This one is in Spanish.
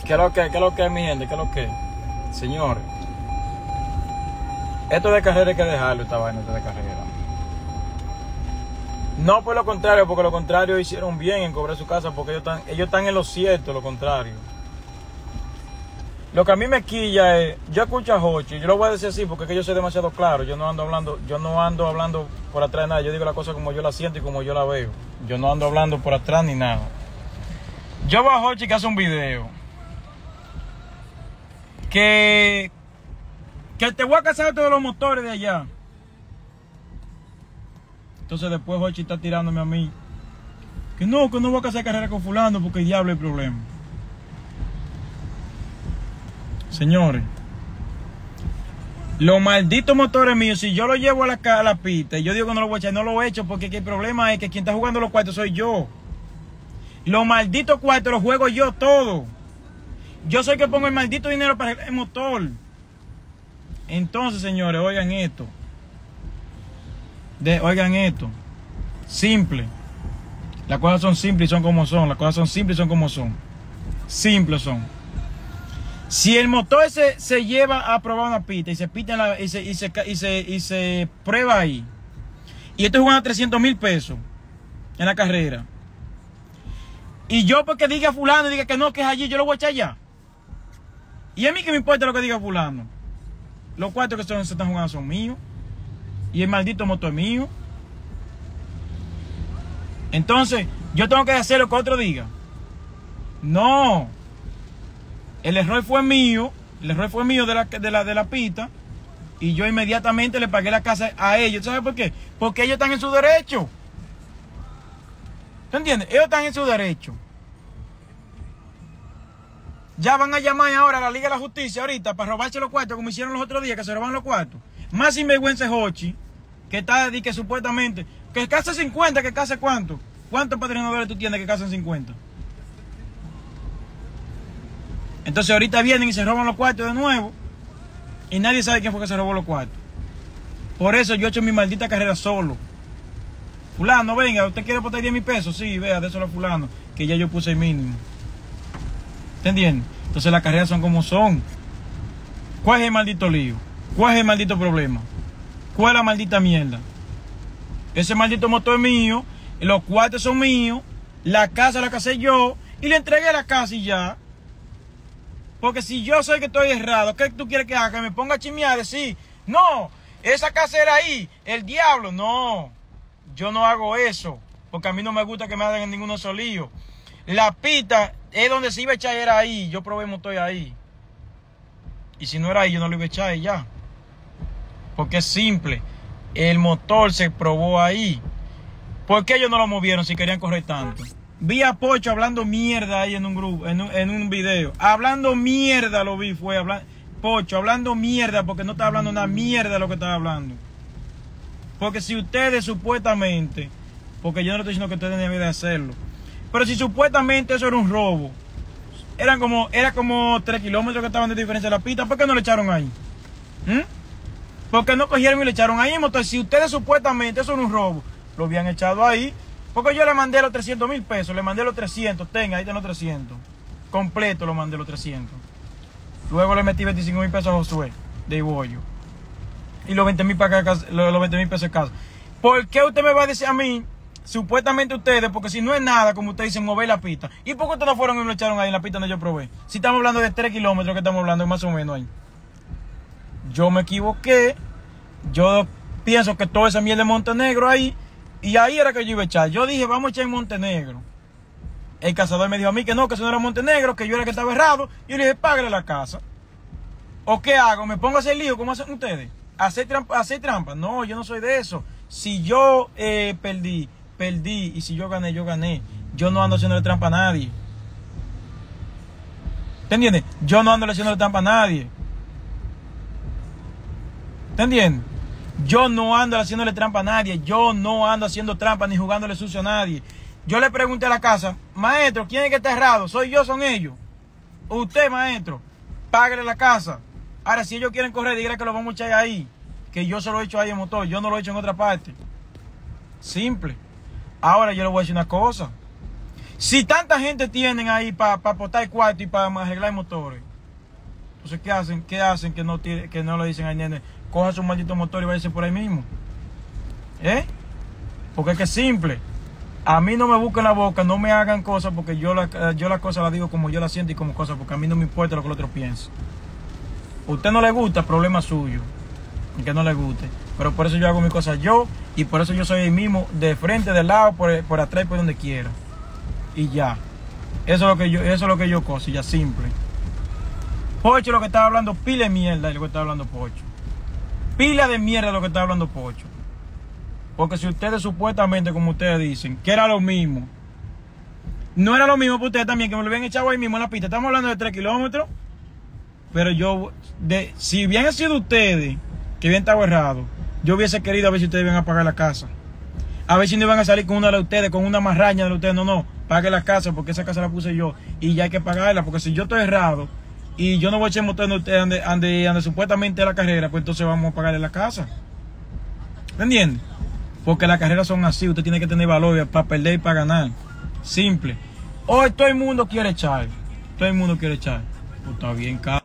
qué es lo que es, mi gente? ¿Qué es lo que es? Señores, esto de carrera hay que dejarlo, esta vaina de carrera. No por lo contrario, porque lo contrario hicieron bien en cobrar su casa, porque ellos están en lo cierto, lo contrario. Lo que a mí me quilla es, yo escucho a Jochi, yo lo voy a decir así porque es que yo soy demasiado claro, yo no ando hablando por atrás de nada, yo digo la cosa como yo la siento y como yo la veo. Yo no ando hablando por atrás ni nada. Yo veo a Jochi que hace un video que te voy a casar todos los motores de allá. Entonces después Jochi está tirándome a mí que no voy a casar carrera con fulano porque el diablo es el problema. Señores, los malditos motores míos, si yo los llevo a la pista y yo digo que no lo voy a echar, no lo he hecho porque el problema es que quien está jugando los cuartos soy yo. Los malditos cuartos los juego yo todo. Yo soy el que pongo el maldito dinero para el motor. Entonces, señores, oigan esto. Oigan esto. Simple. Las cosas son simples y son como son. Las cosas son simples y son como son. Simples son. Si el motor se lleva a probar una pista y se pita y se prueba ahí, y esto es jugando 300,000 pesos en la carrera, y yo porque diga fulano y diga que no, que es allí, yo lo voy a echar allá. Y a mí que me importa lo que diga fulano. Los cuartos que se están jugando son míos. Y el maldito motor es mío. Entonces, yo tengo que hacer lo que otro diga. No. El error fue mío. El error fue mío de la pista. Y yo inmediatamente le pagué la casa a ellos. ¿Sabes por qué? Porque ellos están en su derecho. ¿Tú entiendes? Ellos están en su derecho. Ya van a llamar ahora a la Liga de la Justicia ahorita para robarse los cuartos como hicieron los otros días que se roban los cuartos. Más sinvergüenza es Jochi, que está que supuestamente que casa 50, que casa cuánto. ¿Cuántos patrocinadores tú tienes que casan 50? Entonces ahorita vienen y se roban los cuartos de nuevo y nadie sabe quién fue que se robó los cuartos. Por eso yo he hecho mi maldita carrera solo. Fulano, venga, ¿usted quiere apostar 10,000 pesos? Sí, vea, déselo a fulano, que ya yo puse el mínimo. ¿Te entiendes? Entonces las carreras son como son. ¿Cuál es el maldito lío? ¿Cuál es el maldito problema? ¿Cuál es la maldita mierda? Ese maldito motor es mío, los cuartos son míos, la casa la casé yo y le entregué la casa y ya. Porque si yo soy que estoy errado, ¿qué tú quieres que haga? Que me ponga a chismear, decir, no, esa casa era ahí, el diablo. No, yo no hago eso, porque a mí no me gusta que me hagan en ninguno de esos líos. La pista es donde se iba a echar, era ahí. Yo probé el motor ahí. Y si no era ahí, yo no lo iba a echar y ya. Porque es simple. El motor se probó ahí. ¿Por qué ellos no lo movieron si querían correr tanto? Vi a Pocho hablando mierda ahí en un grupo, en un video. Hablando mierda lo vi, Pocho hablando mierda porque no estaba hablando una mierda de lo que estaba hablando. Porque si ustedes supuestamente, porque yo no estoy diciendo que ustedes deben de hacerlo, pero si supuestamente eso era un robo, era como 3 kilómetros que estaban de diferencia de la pista, ¿por qué no le echaron ahí? ¿Por qué no cogieron y le echaron ahí? Entonces, si ustedes supuestamente eso era un robo, lo habían echado ahí. Porque yo le mandé los 300,000 pesos, le mandé los 300, tenga, ahí están los 300. Completo lo mandé los 300. Luego le metí 25,000 pesos a Josué, de Ibollo. Y los 20,000 pesos de casa. ¿Por qué usted me va a decir a mí, supuestamente ustedes, porque si no es nada, como ustedes dicen, mover la pista? ¿Y por qué ustedes no fueron y lo echaron ahí en la pista donde yo probé? Si estamos hablando de 3 kilómetros que estamos hablando, más o menos ahí. Yo me equivoqué. Yo pienso que toda esa miel de Montenegro ahí. Y ahí era que yo iba a echar. Yo dije, vamos a echar en Montenegro. El cazador me dijo a mí que no, que eso no era Montenegro, que yo era el que estaba errado. Y yo le dije, págale la casa. ¿O qué hago? ¿Me pongo a hacer lío como hacen ustedes? ¿Hacer trampa? No, yo no soy de eso. Si yo perdí. Y si yo gané, yo gané. Yo no ando haciéndole trampa a nadie. ¿Te entiendes? Yo no ando haciéndole trampa a nadie. ¿Te entiendes? Yo no ando haciéndole trampa a nadie. Yo no ando haciendo trampa ni jugándole sucio a nadie. Yo le pregunté a la casa, maestro, ¿quién es que está errado? ¿Soy yo, son ellos? Usted, maestro, págale la casa. Ahora, si ellos quieren correr, díganle que lo vamos a echar ahí. Que yo se lo he hecho ahí en motor. Yo no lo he hecho en otra parte. Simple. Ahora yo le voy a decir una cosa. Si tanta gente tienen ahí para apostar cuarto y para arreglar motores, entonces ¿qué hacen? ¿Qué hacen que no le dicen al nene, coja su maldito motor y váyase por ahí mismo? Porque es que es simple. A mí no me busquen la boca, no me hagan cosas porque yo las cosas las digo como yo las siento y como cosas, porque a mí no me importa lo que el otro piense. A usted no le gusta, problema suyo, que no le guste. Pero por eso yo hago mis cosas yo, y por eso yo soy el mismo, de frente, de lado, por atrás, por donde quiera. Y ya. Eso es lo que yo coso, ya simple. Pocho lo que estaba hablando, pila de mierda es lo que estaba hablando Pocho. Pila de mierda lo que estaba hablando Pocho. Porque si ustedes supuestamente, como ustedes dicen, que era lo mismo, no era lo mismo para ustedes también, que me lo habían echado ahí mismo en la pista. Estamos hablando de 3 kilómetros. Pero si hubieran sido ustedes que habían estado errados, yo hubiese querido a ver si ustedes iban a pagar la casa. A ver si no iban a salir con una de ustedes, con una marraña de ustedes. No, pague la casa porque esa casa la puse yo y ya hay que pagarla. Porque si yo estoy errado y yo no voy a echar motor de ustedes ande supuestamente la carrera, pues entonces vamos a pagarle la casa. ¿Me entiendes? Porque las carreras son así, usted tiene que tener valor para perder y para ganar. Simple. Hoy todo el mundo quiere echar. Todo el mundo quiere echar. Pues está bien, cabrón.